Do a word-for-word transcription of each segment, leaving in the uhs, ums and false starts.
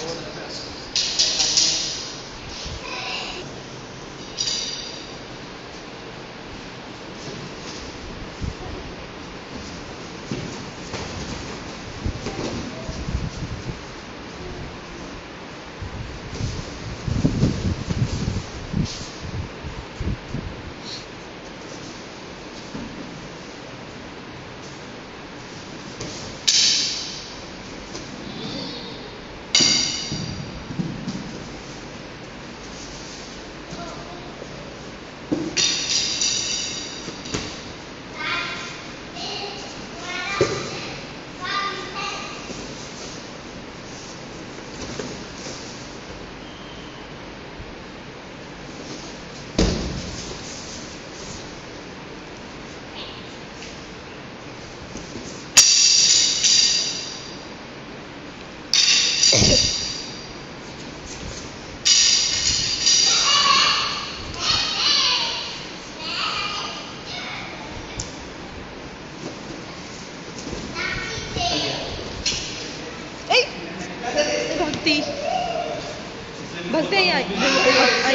भक्ति भक्ति आई आई आई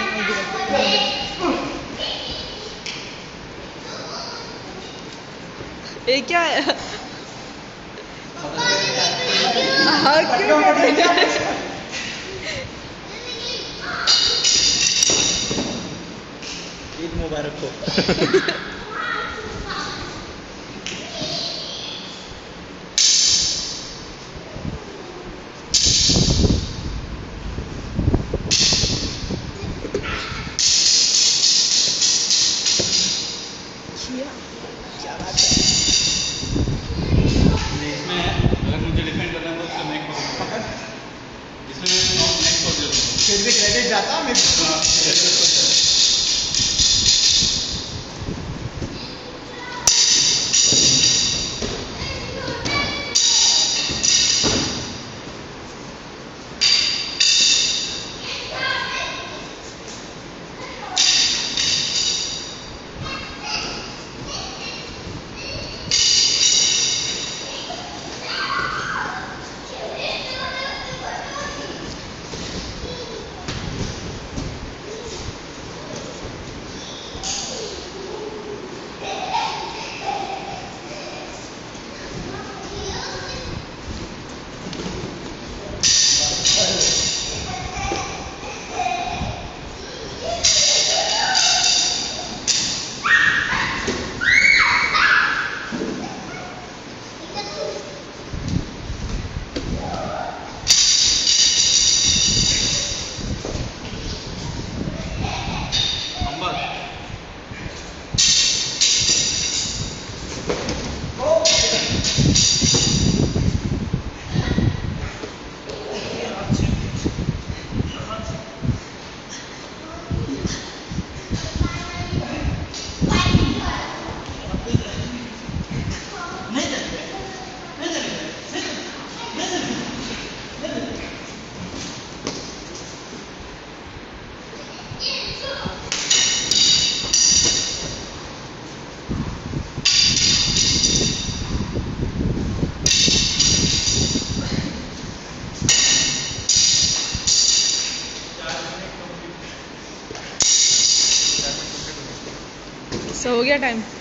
ये क्या है? हाँ क्यों ईद मुबारक हो। क्या बात है? इसमें अगर मुझे डिफेंड करना है तो उसका नेक पकड़, इसमें मैं नेक को दे दूँ फिर भी क्रेडिट जाता मैं सो हो गया टाइम।